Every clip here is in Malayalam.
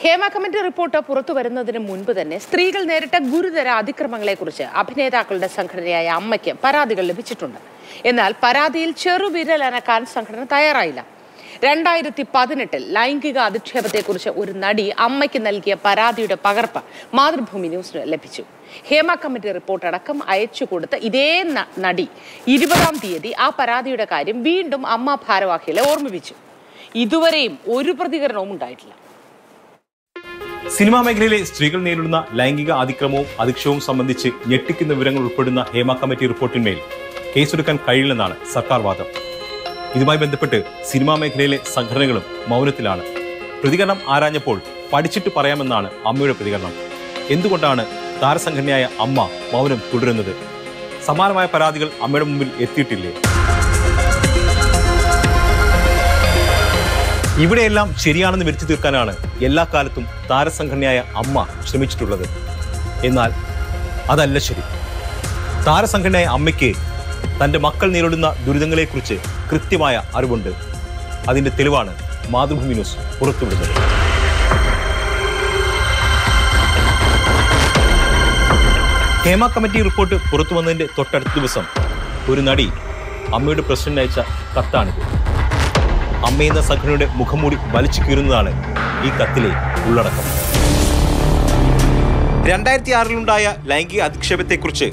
ഹേമ കമ്മിറ്റി റിപ്പോർട്ട് പുറത്തു വരുന്നതിന് മുൻപ് തന്നെ സ്ത്രീകൾ നേരിട്ട ഗുരുതര അതിക്രമങ്ങളെക്കുറിച്ച് അഭിനേതാക്കളുടെ സംഘടനയായ അമ്മയ്ക്ക് പരാതികൾ ലഭിച്ചിട്ടുണ്ട്. എന്നാൽ പരാതിയിൽ ചെറുവിരലനക്കാൻ സംഘടന തയ്യാറായില്ല. 2018 ലൈംഗിക അധിക്ഷേപത്തെക്കുറിച്ച് ഒരു നടി അമ്മയ്ക്ക് നൽകിയ പരാതിയുടെ പകർപ്പ് മാതൃഭൂമി ന്യൂസിന് ലഭിച്ചു. ഹേമ കമ്മിറ്റി റിപ്പോർട്ട് അടക്കം അയച്ചുകൊടുത്ത ഇതേ നടി 20-ാം തീയതി ആ പരാതിയുടെ കാര്യം വീണ്ടും അമ്മ ഭാരവാഹികളെ ഓർമ്മിപ്പിച്ചു. ഇതുവരെയും ഒരു പ്രതികരണവും ഉണ്ടായിട്ടില്ല. സിനിമാ മേഖലയിലെ സ്ത്രീകൾ നേരിടുന്ന ലൈംഗിക അതിക്രമവും അധിക്ഷേപവും സംബന്ധിച്ച് ഞെട്ടിക്കുന്ന വിവരങ്ങൾ ഉൾപ്പെടുന്ന ഹേമ കമ്മിറ്റി റിപ്പോർട്ടിന്മേൽ കേസെടുക്കാൻ കഴിയില്ലെന്നാണ് സർക്കാർ വാദം. ഇതുമായി ബന്ധപ്പെട്ട് സിനിമാ മേഖലയിലെ സംഘടനകളും മൗനത്തിലാണ്. പ്രതികരണം ആരാഞ്ഞപ്പോൾ പഠിച്ചിട്ട് പറയാമെന്നാണ് അമ്മയുടെ പ്രതികരണം. എന്തുകൊണ്ടാണ് താരസംഘടനയായ അമ്മ മൗനം തുടരുന്നത്? സമാനമായ പരാതികൾ അമ്മയുടെ മുമ്പിൽ എത്തിയിട്ടില്ലേ? ഇവിടെയെല്ലാം ശരിയാണെന്ന് വരുത്തി തീർക്കാനാണ് എല്ലാ കാലത്തും താരസംഘടനയായ അമ്മ ശ്രമിച്ചിട്ടുള്ളത്. എന്നാൽ അതല്ല ശരി. താരസംഘടനയായ അമ്മയ്ക്ക് തൻ്റെ മക്കൾ നേരിടുന്ന ദുരിതങ്ങളെക്കുറിച്ച് കൃത്യമായ അറിവുണ്ട്. അതിൻ്റെ തെളിവാണ് മാതൃഭൂമി ന്യൂസ് പുറത്തുവിടുന്നത്. ഹേമ കമ്മിറ്റി റിപ്പോർട്ട് പുറത്തു വന്നതിൻ്റെ തൊട്ടടുത്ത ദിവസം ഒരു നടി അമ്മയുടെ പ്രസിഡന്റ് അയച്ച കത്താണിത്. അമ്മയെന്ന സംഘടനയുടെ മുഖംമൂടി വലിച്ചു കീറുന്നതാണ് ഈ കത്തിലെ ഉള്ളടക്കം. 2006-ലുണ്ടായ ലൈംഗിക അധിക്ഷേപത്തെക്കുറിച്ച്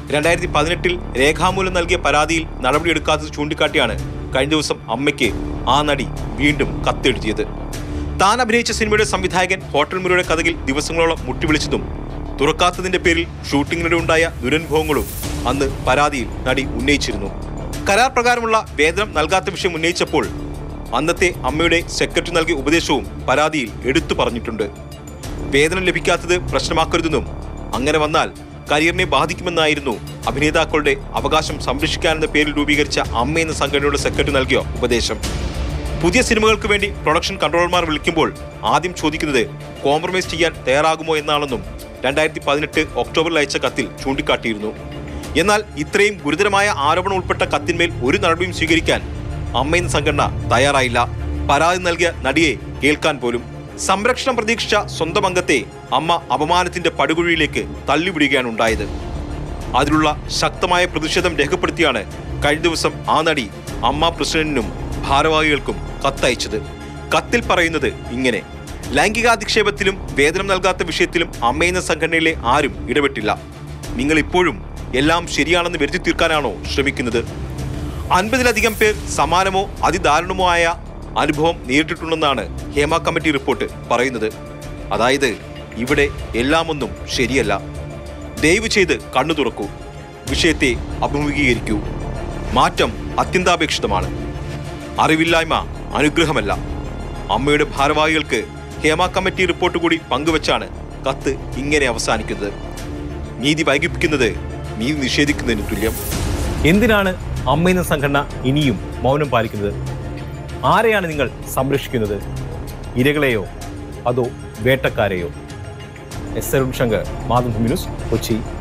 2018-ൽ രേഖാമൂലം നൽകിയ പരാതിയിൽ നടപടിയെടുക്കാത്തത് ചൂണ്ടിക്കാട്ടിയാണ് കഴിഞ്ഞ ദിവസം അമ്മയ്ക്ക് ആ നടി വീണ്ടും കത്തെഴുതിയത്. താൻ അഭിനയിച്ച സിനിമയുടെ സംവിധായകൻ ഹോട്ടൽ മുറിയുടെ കഥകിൽ ദിവസങ്ങളോളം മുട്ടിവിളിച്ചതും തുറക്കാത്തതിന്റെ പേരിൽ ഷൂട്ടിങ്ങിനിടെ ഉണ്ടായ ദുരനുഭവങ്ങളും അന്ന് പരാതിയിൽ നടി ഉന്നയിച്ചിരുന്നു. കരാർ പ്രകാരമുള്ള വേതനം നൽകാത്ത വിഷയം ഉന്നയിച്ചപ്പോൾ അന്നത്തെ അമ്മയുടെ സെക്രട്ടറി നൽകിയ ഉപദേശവും പരാതിയിൽ എടുത്തു പറഞ്ഞിട്ടുണ്ട്. വേതനം ലഭിക്കാത്തത് പ്രശ്നമാക്കരുതെന്നും അങ്ങനെ വന്നാൽ കരിയറിനെ ബാധിക്കുമെന്നായിരുന്നു അഭിനേതാക്കളുടെ അവകാശം സംരക്ഷിക്കാനെന്ന പേരിൽ രൂപീകരിച്ച അമ്മ എന്ന സംഘടനയുടെ സെക്രട്ടറി നൽകിയ ഉപദേശം. പുതിയ സിനിമകൾക്ക് വേണ്ടി പ്രൊഡക്ഷൻ കൺട്രോളർമാർ വിളിക്കുമ്പോൾ ആദ്യം ചോദിക്കുന്നത് കോംപ്രമൈസ് ചെയ്യാൻ തയ്യാറാകുമോ എന്നാണെന്നും 2018 ഒക്ടോബറിൽ അയച്ച കത്തിൽ ചൂണ്ടിക്കാട്ടിയിരുന്നു. എന്നാൽ ഇത്രയും ഗുരുതരമായ ആരോപണം ഉൾപ്പെട്ട കത്തിന്മേൽ ഒരു നടപടിയും സ്വീകരിക്കാൻ അമ്മ എന്ന സംഘടന തയ്യാറായില്ല. പരാതി നൽകിയ നടിയെ കേൾക്കാൻ പോലും. സംരക്ഷണം പ്രതീക്ഷിച്ച സ്വന്തം അംഗത്തെ അമ്മ അപമാനത്തിന്റെ പടുകുഴിയിലേക്ക് തള്ളിവിടുകയാണ് ഉണ്ടായത്. അതിലുള്ള ശക്തമായ പ്രതിഷേധം രേഖപ്പെടുത്തിയാണ് കഴിഞ്ഞ ദിവസം ആ നടി അമ്മ പ്രസിഡന്റിനും ഭാരവാഹികൾക്കും കത്തയച്ചത്. കത്തിൽ പറയുന്നത് ഇങ്ങനെ: ലൈംഗികാധിക്ഷേപത്തിലും വേതനം നൽകാത്ത വിഷയത്തിലും അമ്മ എന്ന സംഘടനയിലെ ആരും ഇടപെട്ടില്ല. നിങ്ങൾ ഇപ്പോഴും എല്ലാം ശരിയാണെന്ന് വരുത്തി തീർക്കാനാണോ ശ്രമിക്കുന്നത്? 50-ലധികം പേർ സമാനമോ അതിദാരുണമോ ആയ അനുഭവം നേരിട്ടിട്ടുണ്ടെന്നാണ് ഹേമ കമ്മിറ്റി റിപ്പോർട്ട് പറയുന്നത്. അതായത് ഇവിടെ എല്ലാമൊന്നും ശരിയല്ല. ദയവ് ചെയ്ത് കണ്ണു തുറക്കൂ, വിഷയത്തെ അഭിമുഖീകരിക്കൂ. മാറ്റം അത്യന്താപേക്ഷിതമാണ്. അറിവില്ലായ്മ അനുഗ്രഹമല്ല. അമ്മയുടെ ഭാരവാഹികൾക്ക് ഹേമ കമ്മിറ്റി റിപ്പോർട്ട് കൂടി പങ്കുവച്ചാണ് കത്ത് ഇങ്ങനെ അവസാനിക്കുന്നത്. നീതി വൈകിപ്പിക്കുന്നത് നീതി നിഷേധിക്കുന്നതിന് തുല്യം. എന്തിനാണ് അമ്മ എന്ന സംഘടന ഇനിയും മൗനം പാലിക്കുന്നത്? ആരെയാണ് നിങ്ങൾ സംരക്ഷിക്കുന്നത്? ഇരകളെയോ അതോ വേട്ടക്കാരെയോ? എസ്. അരുൺ ശങ്കർ, മാതൃഭൂമി ന്യൂസ്, കൊച്ചി.